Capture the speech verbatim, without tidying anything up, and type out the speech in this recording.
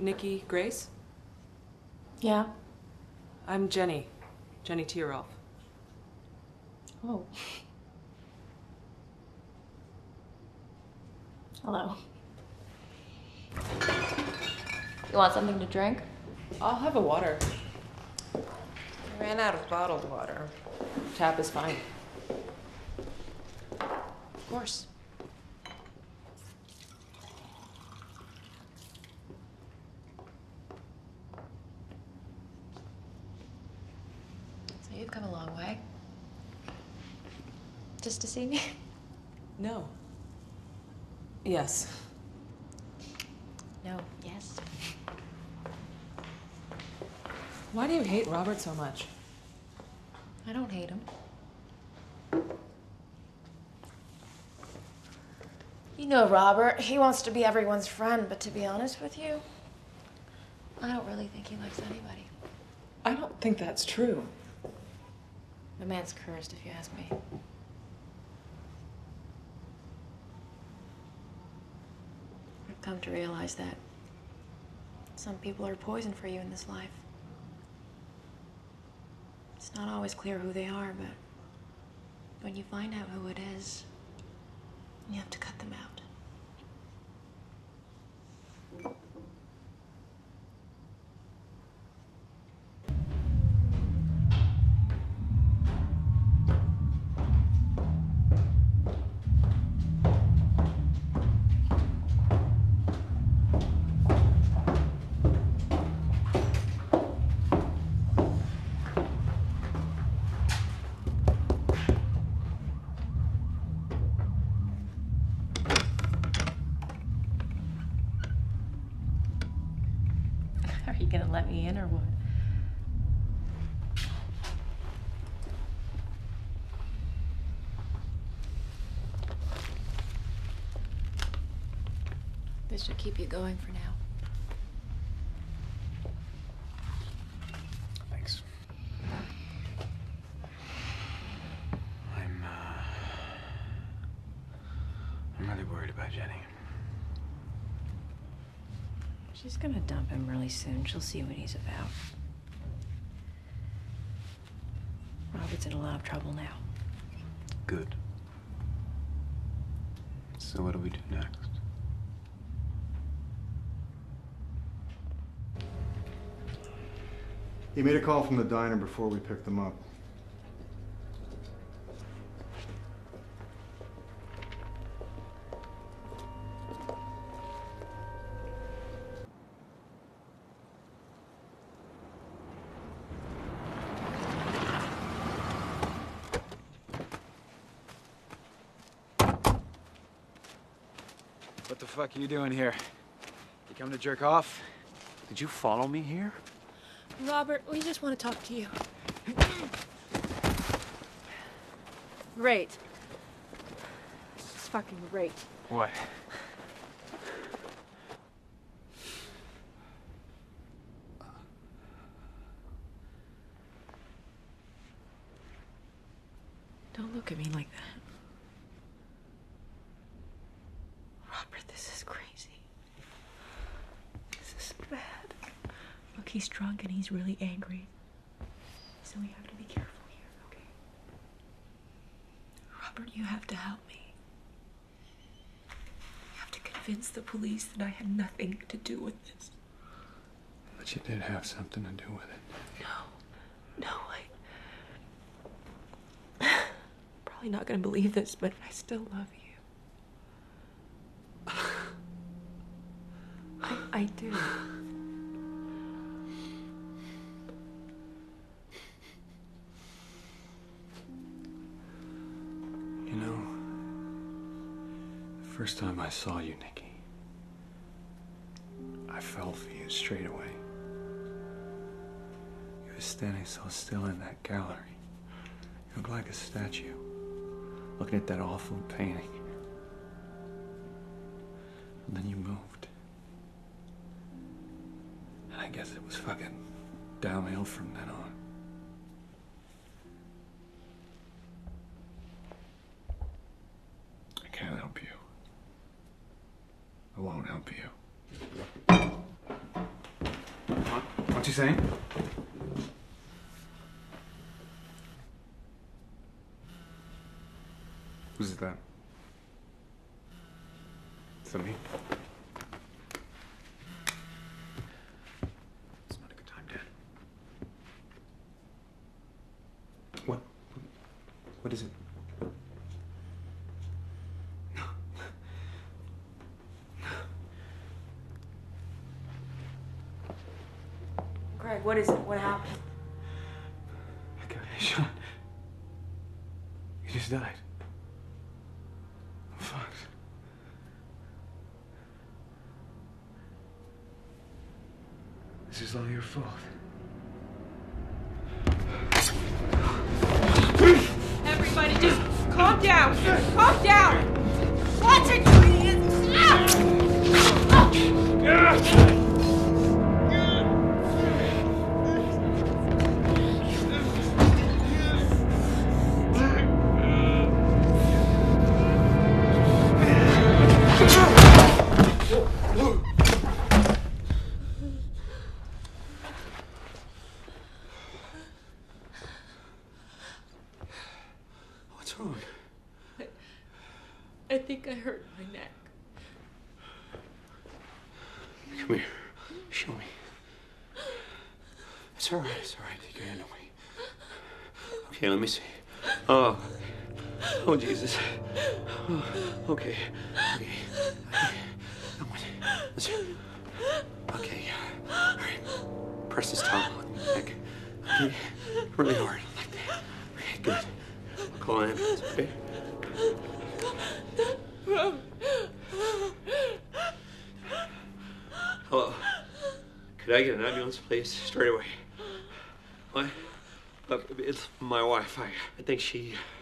Nikki Grace? Yeah? I'm Jenny. Jenny Tierolf. Oh. Hello. You want something to drink? I'll have a water. I ran out of bottled water. Tap is fine. Of course. So you've come a long way. Just to see me? No. Yes. No, yes. Why do you hate Robert so much? I don't hate him. You know Robert, he wants to be everyone's friend, but to be honest with you, I don't really think he likes anybody. I don't think that's true. The man's cursed, if you ask me. I've come to realize that some people are poison for you in this life. It's not always clear who they are, but when you find out who it is, you have to cut them out. Are you gonna let me in or what? This should keep you going for now. Thanks. I'm, uh... I'm really worried about Jenny. She's gonna dump him really soon. She'll see what he's about. Robert's in a lot of trouble now. Good. So what do we do next? He made a call from the diner before we picked them up. What the fuck are you doing here? You come to jerk off? Did you follow me here? Robert, we just want to talk to you. Great. It's fucking great. What? Don't look at me like that. Robert, this is crazy. This is bad. Look, he's drunk and he's really angry. So we have to be careful here, okay? Robert, you have to help me. You have to convince the police that I had nothing to do with this. But you did have something to do with it. No. No, I... Probably not gonna believe this, but I still love you. I, I do. You know, the first time I saw you, Nikki, I fell for you straight away. You were standing so still in that gallery. You looked like a statue, looking at that awful painting. And then you moved. And I guess it was fucking downhill from then on. I can't help you. I won't help you. What you saying? Who's that? Is that me? It's not a good time, Dad. What? What is it? No. Greg, what is it? What happened? I got shot. He just died. I'm fucked. This is all your fault. Everybody just calm down. Calm down. Watch it, you idiots. Ah! What's wrong? I, I think I hurt my neck. Come here. Show me. It's all right. It's all right. Take your hand away. Okay, let me see. Oh. Oh, Jesus. Oh, okay. Okay. Come on. Listen. Okay. All right. Press this towel on your neck. Okay. Really hard. Like that. Okay, good. I'll call an ambulance, okay? Hello. Could I get an ambulance, please? Straight away. What? Look, it's my wife. I, I think she